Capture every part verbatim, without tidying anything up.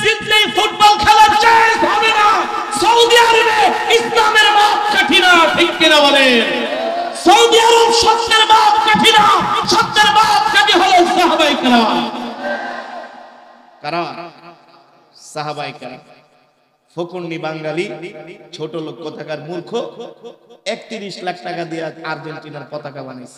জিতলেই football খেলা জায়েজ হবে না। সৌদি আরবে ইসলামের মাপ কাঠি না, ঠিক কিনা বলেন? সৌদি আরব সত্যের মাপ কাঠি না, সত্যের মাপ কাঠি হলো সাহাবায়ে কেরাম। কারা? সাহাবায়ে কেরাম। ফকুন্নি বাঙালি ছোট লোক কোথাকার মূর্খ একত্রিশ লাখ টাকা দিয়ে আর্জেন্টিনার পতাকা বানিয়েছে।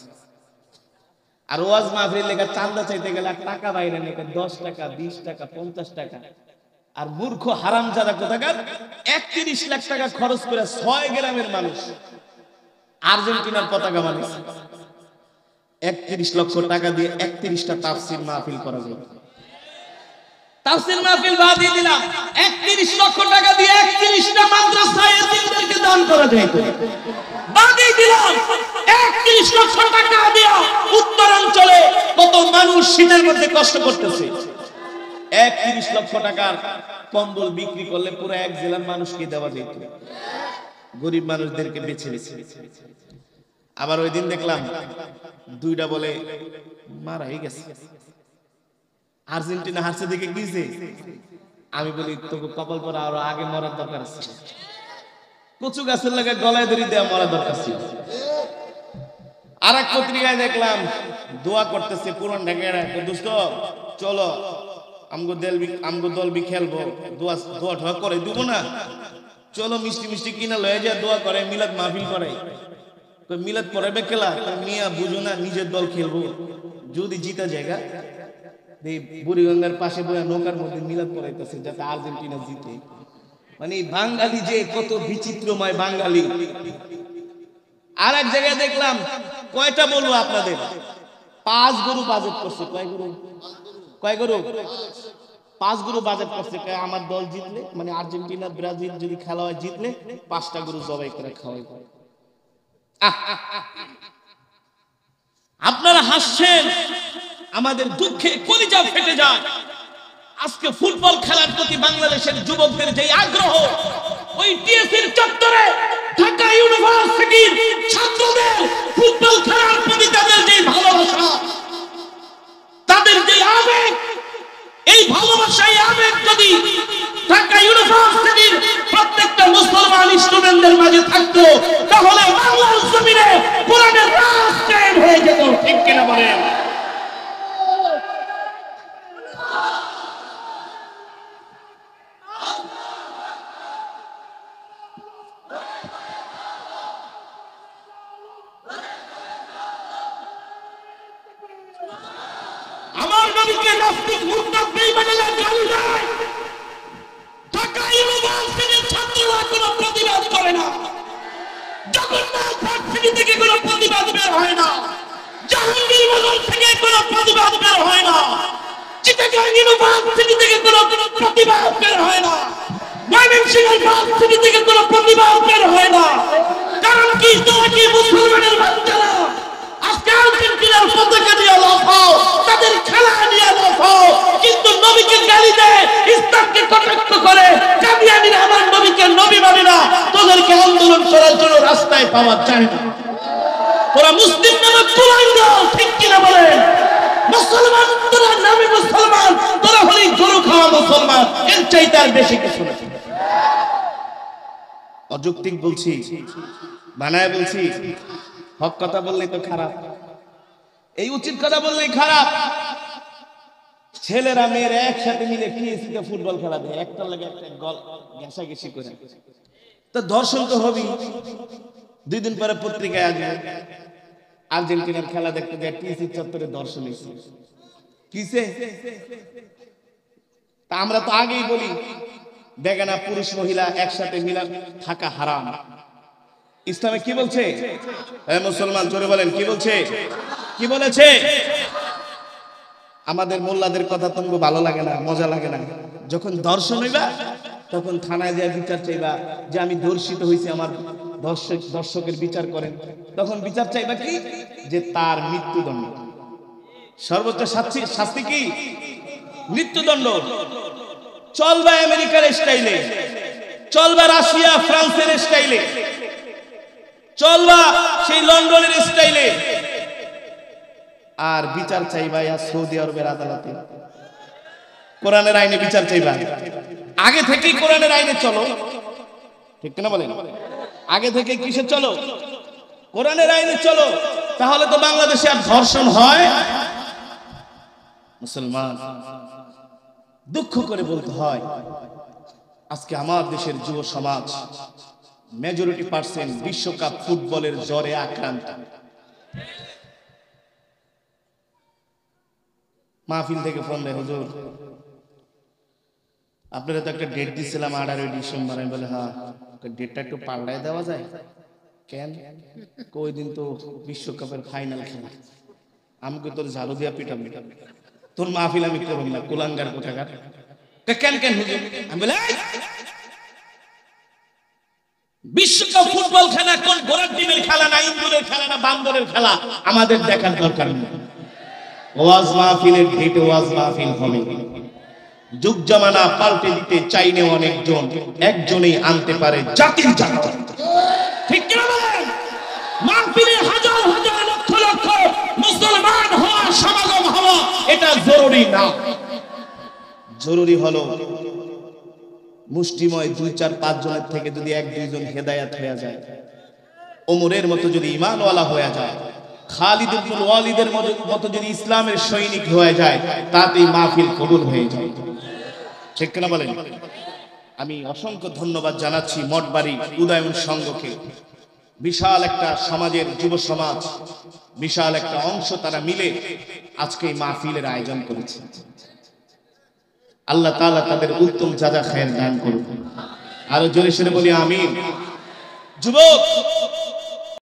আর ওয়াজ মাহফিল লেগে চাঁদা চাইতে গেলে টাকা বাইরে নেই, দশ টাকা বিশ টাকা পঞ্চাশ টাকা। আর মূর্খ হারামজাদা কোথাকার একত্রিশ লাখ টাকা খরচ করে ছয় গ্রামের মানুষ আর্জেন্টিনার পতাকা বানিয়েছে। একত্রিশ লক্ষ টাকা দিয়ে একত্রিশটা তাফসীর মাহফিল করা যায়। তাফসীর মাহফিল বাদ দিয়ে দিলাম, একত্রিশ লক্ষ টাকা দিয়ে একত্রিশটা মাদ্রাসায় এতিমদেরকে দান করা যায়। বাদ দিয়ে দিলাম একত্রিশ লক্ষ টাকা দিয়ে উত্তরাঞ্চলে কত মানুষ শীতের মধ্যে কষ্ট করতেছে। একত্রিশ লক্ষ টাকার কম্বল বিক্রি করলে পুরো এক জেলার মানুষকে দেওয়া যেত, গরিব মানুষদেরকে বেছে বেছে। আবার ওই দিন দেখলাম দুইটা বলে মারা হয়ে গেছে, আর্জেন্টিনা হারছে দেখে গিয়েছে। আমি বলি তোকে কপাল পরা আরো আগে মরার দরকার আছে, কচু গাছের লাগে গলায় দড়ি দেওয়া মরার দরকার ছিল। আর এক পত্রিকায় দেখলাম দোয়া করতেছে পুরান ঢাকায়, দোস্ত চলো আমগো দল আমগো দল বি খেলবো, দোয়া দোয়া ঠোয়া করে দিব না, চলো মিষ্টি মিষ্টি কিনা লয়ে যায় দোয়া করে, মিলাদ মাহফিল করে। মিলাদ পড়াবে খেলা মিয়া বুঝো না, নিজের দল খেলবো, যদি জিতা জায়গা বুড়িগঙ্গার পাশে বসে নৌকার মধ্যে মিলাদ পড়াইতেছে যাতে আর্জেন্টিনা জিতে। মানে বাঙালি যে কত বিচিত্রময় বাঙালি। আর এক জায়গায় দেখলাম, কয়টা বলবো আপনাদের, পাঁচ গরু বাজেট করছে। কয় গরু? কয় গরু? পাঁচ গরু বাজেট করছে। আমার দল জিতলে, মানে আর্জেন্টিনা ব্রাজিল যদি খেলা হয় জিতলে পাঁচটা গরু জবাই করে খাওয়াই। আপনারা হাসছেন, আমাদের দুঃখে কলিজা ফেটে যায়। আজকে ফুটবল খেলার প্রতি বাংলাদেশের যুবকদের যে আগ্রহ, ওই টিএসসির চত্বরে ঢাকা ইউনিভার্সিটির ছাত্রদের ফুটবল খেলার প্রতি তাদের যে ভালোবাসা, তাদের যে আবেগ, এই ভালোবাসা এই আবেগ যদি ঢাকা ইউনিভার্সিটির প্রত্যেকটা মুসলমান স্টুডেন্টদের মাঝে থাকতো, তাহলে বাংলার জমিনে কোরআনের রাজ কায়েম হয়ে যেত, ঠিক কিনা বলেন? আমার নবীকে নাস্তিক মুরতাদ বেঈমানেরা গালি দেয়, ঢাকা ইউনিভার্সিটির ছাত্ররা কোনো প্রতিবাদ করে না, জগন্নাথ ভার্সিটি থেকে কোনো প্রতিবাদ বের হয় না, জাহাঙ্গীরনগর থেকে কোনো প্রতিবাদ বের হয় না, চিটাগাং ইউনিভার্সিটি থেকে কোনো প্রতিবাদ বের হয় না, ময়মনসিংহ ভার্সিটি থেকে কোনো প্রতিবাদ বের হয় না। কারণ কি? তোমরা কি মুসলমানের বাচ্চারা আজকে আর্জেন্টিনার পতাকা দিয়ে লাফাও, তাদের খেলা নিয়ে লাফাও, কিন্তু নবীকে গালি দেয়, ইসলামকে কটাক্ষ করে, কাদিয়ানীরা আমার নবীকে নবী মানে না, তোদেরকে আন্দোলন করার জন্য রাস্তায় পাওয়া যায় না। তোরা মুসলিম নামে কুলাঙ্গ, ঠিক কিনা বলেন? মুসলমান তোরা নামে মুসলমান, তোরা হলি গরু খাওয়া মুসলমান, এর চাইতে আর বেশি কিছু না। অযৌক্তিক বলছি, বানায় বলছি, হক কথা বললেই তো খারাপ, এই উচিত কথা বললেই খারাপ। ছেলেরা মেয়েরা একসাথে মিলে টিএসসিতে ফুটবল খেলা দেয়, একটা লাগে একটা গল ঘেঁষাঘেঁষি করে, তো ধর্ষণ তো হবেই। দুই দিন পরে পত্রিকায় আসবে আর্জেন্টিনার খেলা দেখতে যায় টিএসসি চত্বরে ধর্ষণ হয়েছে। কিসে? তা আমরা তো আগেই বলি বেগানা পুরুষ মহিলা একসাথে মিলা থাকা হারাম। ইসলামে কি বলছে? এই মুসলমান জোরে বলেন, কি বলছে? কি বলেছে? আমাদের মোল্লাদের কথা তোমাকে ভালো লাগে না, মজা লাগে না। যখন ধর্ষণ হইবা তখন থানায় যায় বিচার চাইবা যে আমি ধর্ষিত হয়েছি, আমার দর্শক দর্শকের বিচার করেন। তখন বিচার চাইবা কি? যে তার মৃত্যুদণ্ড, সর্বোচ্চ শাস্তি। শাস্তি কি? মৃত্যুদণ্ড। চলবা আমেরিকার স্টাইলে, চলবা রাশিয়া ফ্রান্সের স্টাইলে, চলবা সেই লন্ডনের স্টাইলে, আর বিচার চাইবা সৌদি আরবের আদালতে, কোরআনের আইনে বিচার চাইবা। আগে থেকেই কোরআনের আইনে চলো, ঠিক না বলেন? আগে থেকে কিসে চলো? কোরআনের আইনে চলো, তাহলে তো বাংলাদেশে আর ধর্ষণ হয়। মুসলমান, দুঃখ করে বলতে হয় আজকে আমার দেশের যুব সমাজ মেজরিটি পার্সেন্ট বিশ্বকাপ ফুটবলের জ্বরে আক্রান্ত। মাহফিল থেকে ফোন দেয়, হুজুর আপনারা তো একটা ডেট দিচ্ছিলাম আঠারোই ডিসেম্বর। আমি বলে হ্যাঁ, ডেটটা একটু পাল্টায় দেওয়া যায়? কেন? ওই দিন তো বিশ্বকাপের ফাইনাল খেলা, আমাকে তোর ঝাড়ু দিয়া পিটাম, তোর মাহফিল আমি করব না, কুলাঙ্গার কোথাকার। কেন কেন হুজুর? আমি বলে বিশ্বকাপ ফুটবল খেলা কোন ঘোড়ার ডিমের খেলা না, ইন্দুরের খেলা না, বান্দরের খেলা, আমাদের দেখার দরকার নেই। ওয়াজ মাহফিলের ডেট ওয়াজ মাহফিল হবে। যুগ জামানা পাল্টে দিতে চাইলে অনেকজন, একজনেই আনতে পারে জাতির জাতি। ঠিক কি না বলেন? মাহফিলে হাজার হাজার লক্ষ লক্ষ মুসলমান হওয়া, সমাগম হওয়া এটা জরুরি না। জরুরি হলো মুষ্টিময় দুই চার পাঁচ জনের থেকে যদি এক দুইজন হেদায়েত হয়ে যায়, ওমরের মতো যদি ঈমানওয়ালা হয়ে যায়, খালিদ ইবনুল ওয়ালিদের মতো যদি ইসলামের সৈনিক হয়ে যায়, তাতেই মাহফিল কবুল হয়ে যায়। ঠিক কিনা বলেন? আমি অসংখ্য ধন্যবাদ জানাচ্ছি মঠবাড়ি উদয়ন সংঘকে। বিশাল একটা সমাজের যুব সমাজ, বিশাল একটা অংশ তারা মিলে আজকে এই মাহফিলের আয়োজন করেছে। আল্লাহ তাআলা তাদের উত্তম জাযা খায়ের দান করুন। আরো জোরে সরে বলি আমিন। যুবক